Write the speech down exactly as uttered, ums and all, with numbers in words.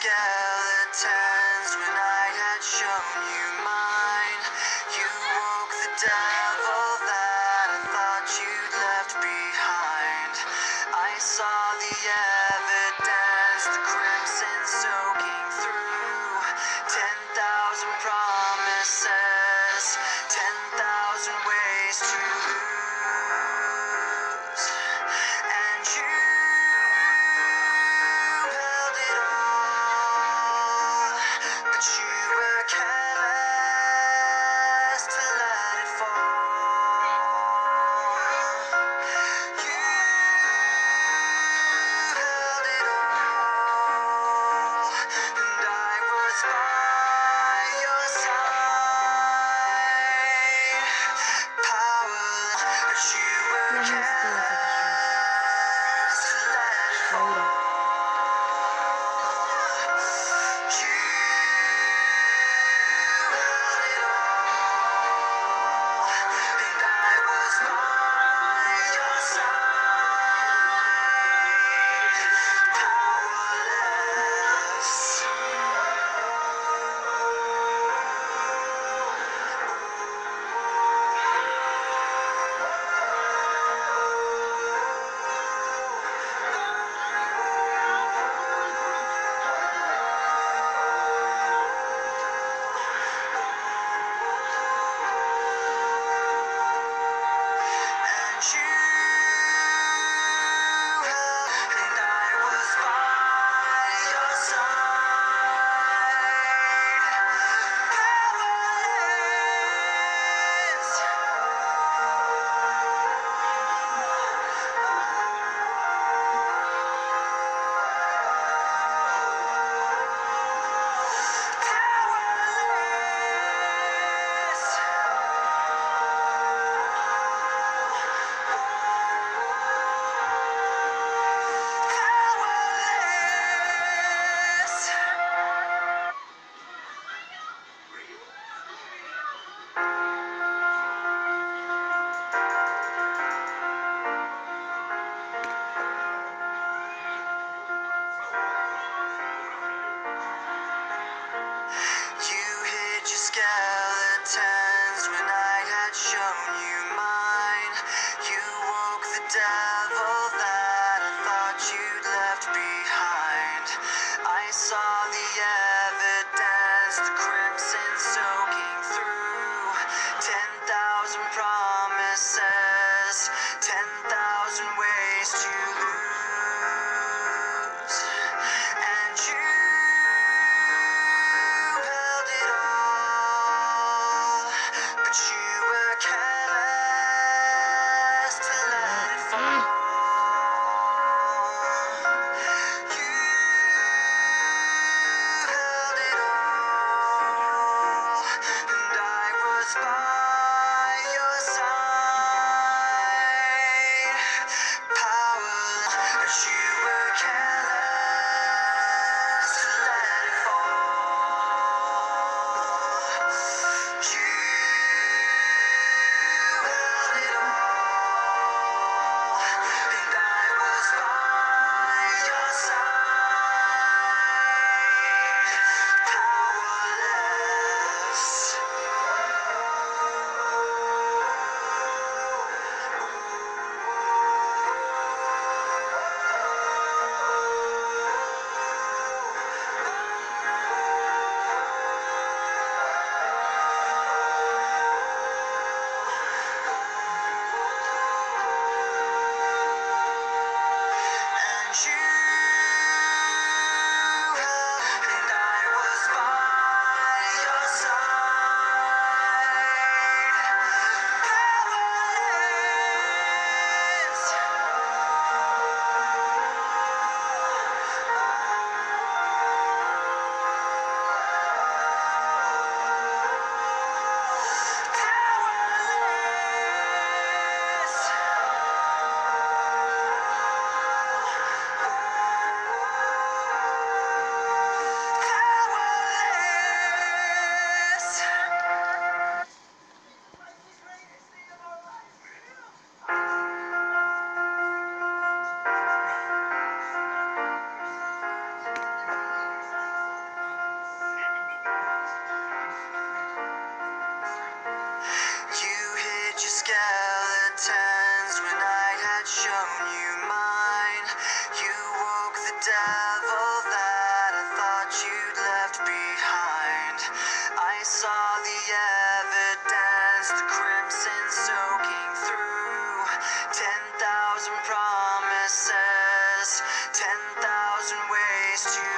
skeletons when I had shown you mine. You woke the devil that I thought you'd left behind. I saw the evidence, the crimson soaking through. Ten thousand promises, ten thousand ways to lose. And you held it all, but you were careless to let it fall. You held it all, and I was by your side. Powerless, but you were careless to let it fall. You held it all, and I was by your side. Powerless. And you held, and I was by your side. Powerless. Powerless. Powerless. You hid your skeletons when I had shown you mine. You woke the devil that I thought you'd left behind. I saw the evidence, the crimson soaking through. Ten thousand promises, ten thousand ways to lose. And you held it all, but you were careless to let it fall. You held devil that I thought you'd left behind. I saw the evidence, the crimson soaking through. Ten thousand promises, ten thousand ways to